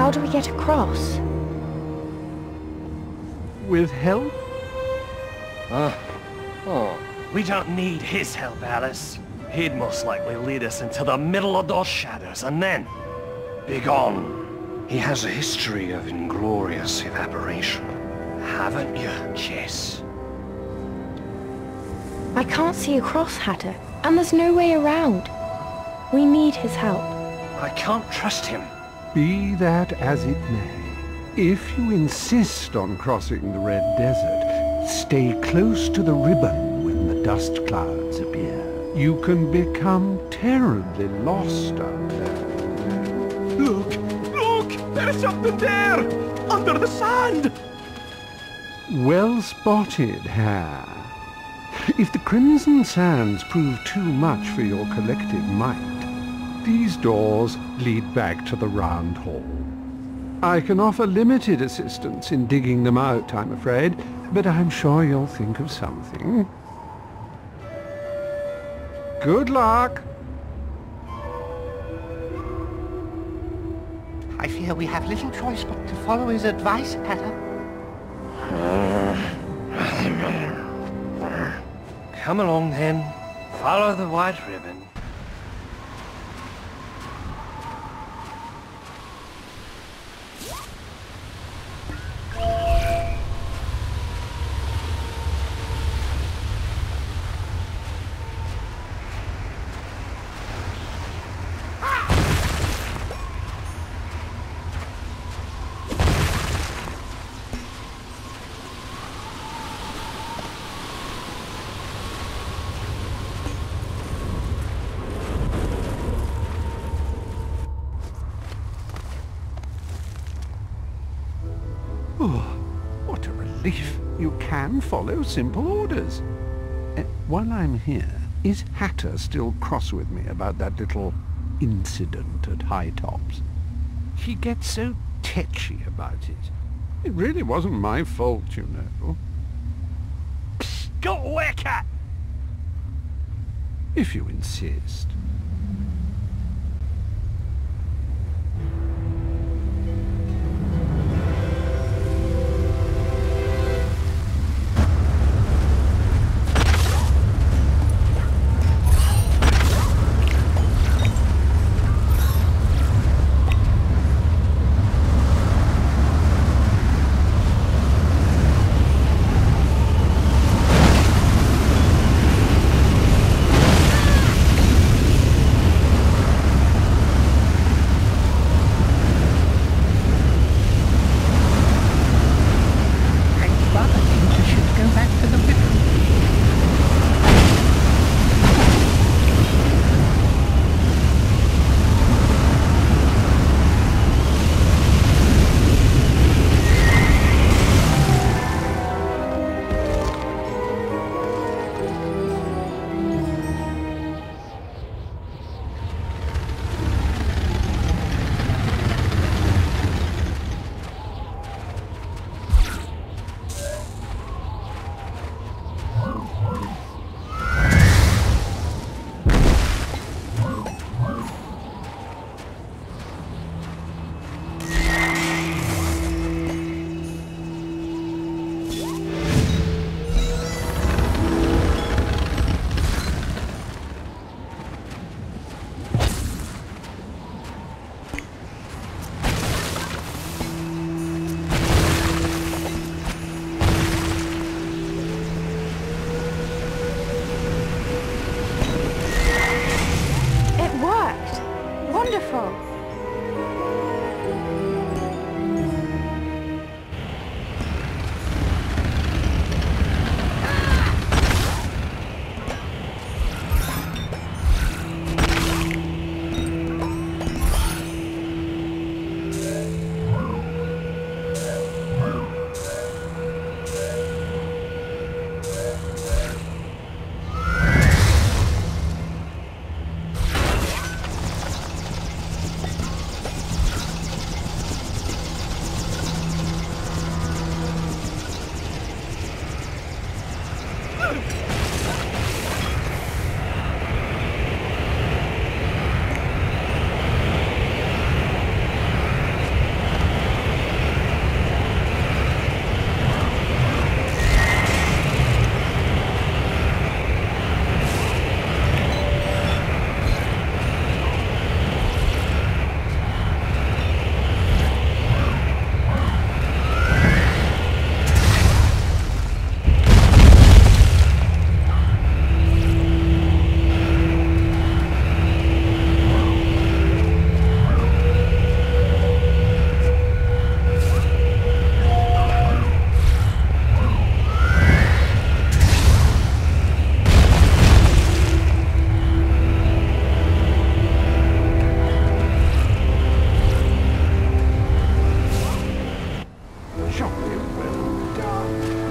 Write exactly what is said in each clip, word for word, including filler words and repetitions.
How do we get across? With help? Uh, oh, we don't need his help, Alice. He'd most likely lead us into the middle of those shadows, and then... be gone. He has a history of inglorious evaporation. Haven't you, Jess? I can't see across, Hatter, and there's no way around. We need his help. I can't trust him. Be that as it may, if you insist on crossing the Red Desert, stay close to the ribbon when the dust clouds appear. You can become terribly lost out there. Look! Look! There's something there! Under the sand! Well spotted, Hare. If the Crimson Sands prove too much for your collective might, these doors lead back to the Round Hall. I can offer limited assistance in digging them out, I'm afraid, but I'm sure you'll think of something. Good luck! I fear we have little choice but to follow his advice, Hatter. Come along, then. Follow the white ribbon. Oh, what a relief. You can follow simple orders. Uh, while I'm here, is Hatter still cross with me about that little incident at High Tops? He gets so tetchy about it. It really wasn't my fault, you know. Psst, go away, cat! If you insist.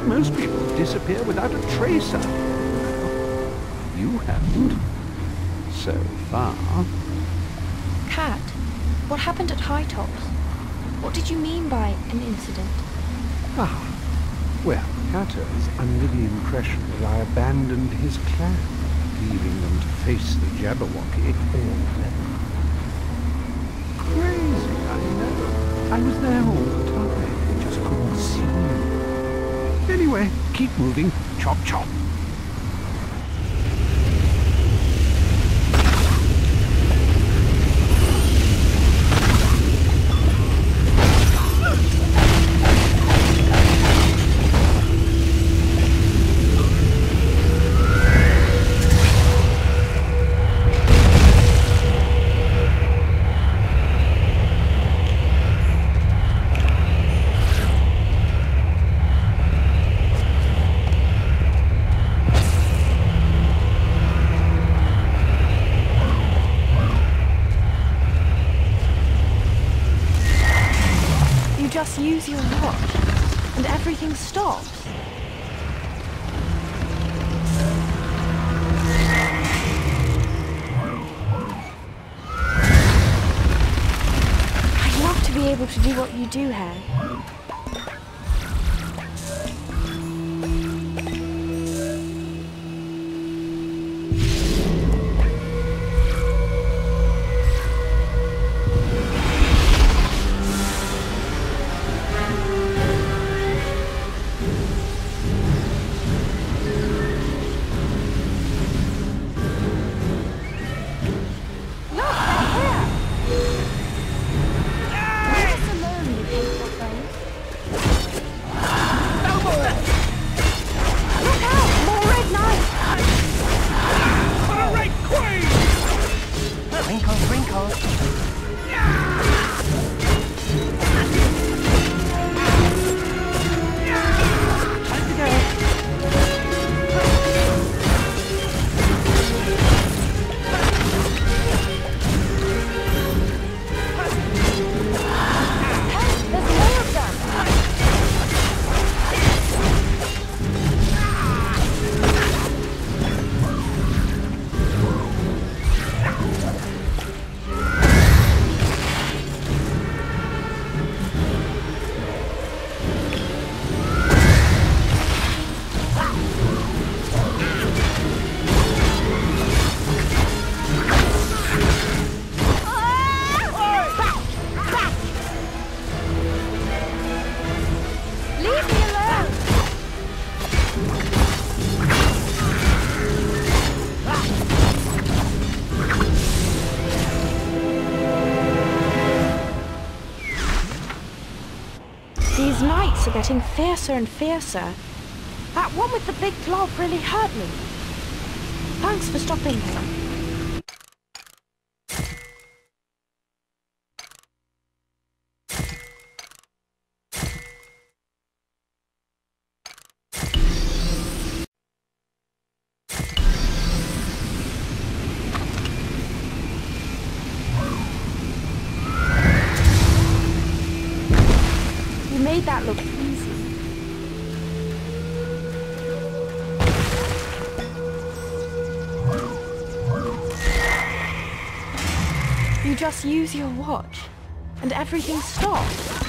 Most people disappear without a trace of them. You haven't. So far. Cat, what happened at High Tops? What did you mean by an incident? Ah. Well, Hatter's under the impression that I abandoned his clan, leaving them to face the Jabberwocky all alone. Crazy, I know. I was there all the time, just couldn't see you. Anyway, keep moving. Chop, chop. Just use your watch, and everything stops. I'd love to be able to do what you do here. These nights are getting fiercer and fiercer. That one with the big glob really hurt me. Thanks for stopping him. You made that look easy. You just use your watch, and everything stops.